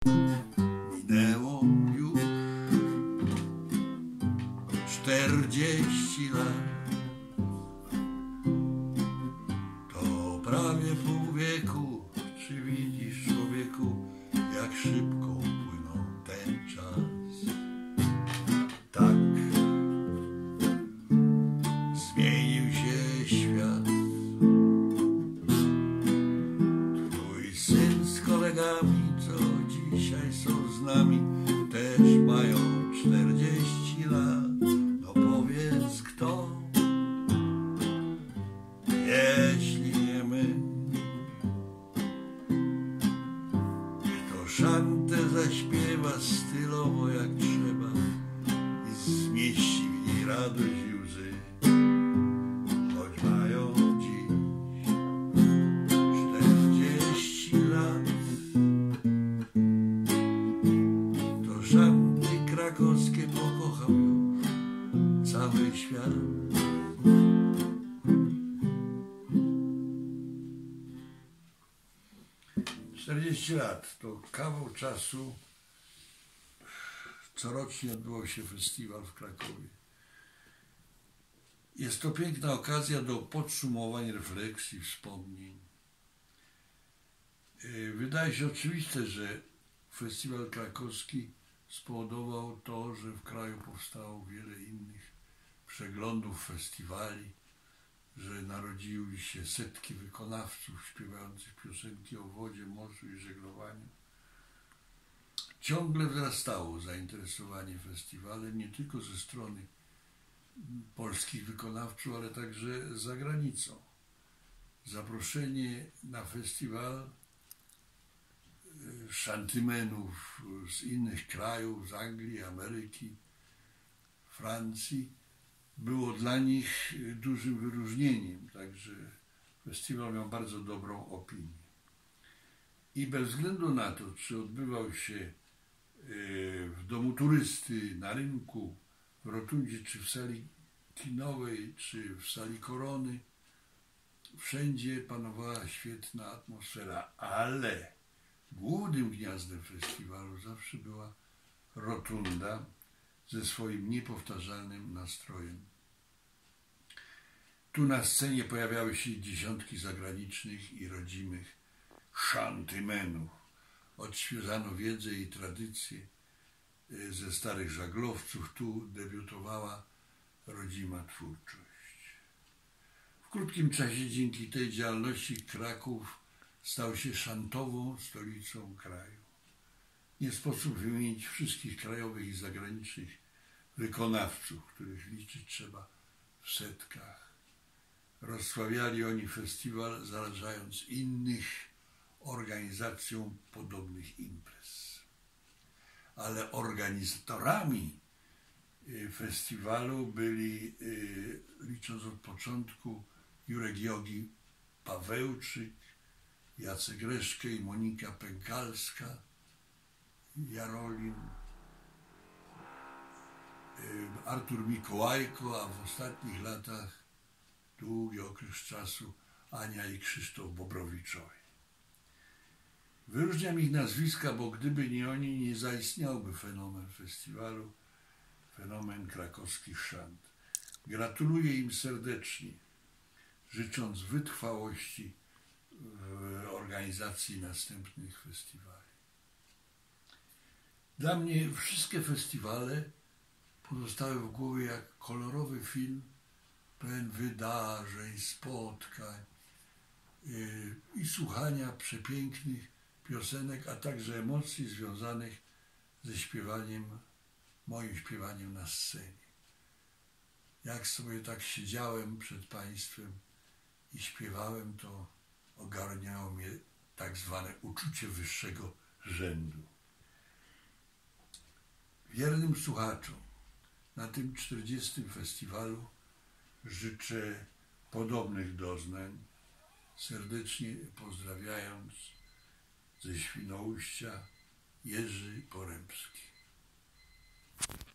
Minęło już 40 lat, to prawie pół wieku. Czy widzisz, człowieku, jak szybko płynął ten czas? Tak zmienił się świat. Twój syn z kolegami, co dzisiaj są z nami, też mają 40 lat. No powiedz kto, jeśli nie my, kto szantę zaśpiewa stylowo jak trzeba i zmieści w niej radość i łzy. Choć mają dziś 40 lat, to szanty krakowskie pokochał już cały świat. Czterdzieści lat to kawał czasu. Corocznie odbywał się festiwal w Krakowie. Jest to piękna okazja do podsumowań, refleksji, wspomnień. Wydaje się oczywiste, że festiwal krakowski spowodował to, że w kraju powstało wiele innych przeglądów, festiwali, że narodziły się setki wykonawców śpiewających piosenki o wodzie, morzu i żeglowaniu. Ciągle wzrastało zainteresowanie festiwalem nie tylko ze strony polskich wykonawców, ale także za granicą. Zaproszenie na festiwal szantymenów z innych krajów, z Anglii, Ameryki, Francji, było dla nich dużym wyróżnieniem, także festiwal miał bardzo dobrą opinię. I bez względu na to, czy odbywał się w Domu Turysty, na rynku, w Rotundzie, czy w sali kinowej, czy w sali Korony, wszędzie panowała świetna atmosfera, ale głównym gniazdem festiwalu zawsze była Rotunda ze swoim niepowtarzalnym nastrojem. Tu na scenie pojawiały się dziesiątki zagranicznych i rodzimych szantymenów. Odświeżano wiedzę i tradycje ze starych żaglowców. Tu debiutowała rodzima twórczość. W krótkim czasie dzięki tej działalności Kraków stał się szantową stolicą kraju. Nie sposób wymienić wszystkich krajowych i zagranicznych wykonawców, których liczyć trzeba w setkach. Rozsławiali oni festiwal, zarażając innych organizacją podobnych imprez. Ale organizatorami festiwalu byli, licząc od początku, Jurek Jogi Pawełczyk, Jacek Reszke i Monika Pękalska, Jarolin, Artur Mikołajko, a w ostatnich latach, długi okres czasu, Ania i Krzysztof Bobrowiczowie. Wyróżniam ich nazwiska, bo gdyby nie oni, nie zaistniałby fenomen festiwalu, fenomen krakowskich szant. Gratuluję im serdecznie, życząc wytrwałości w organizacji następnych festiwali. Dla mnie wszystkie festiwale pozostały w głowie jak kolorowy film, pełen wydarzeń, spotkań i słuchania przepięknych piosenek, a także emocji związanych ze śpiewaniem, moim śpiewaniem na scenie. Jak sobie tak siedziałem przed Państwem i śpiewałem, to ogarniało mnie tak zwane uczucie wyższego rzędu. Wiernym słuchaczom na tym 40. festiwalu życzę podobnych doznań, serdecznie pozdrawiając ze Świnoujścia, Jerzy Poremski.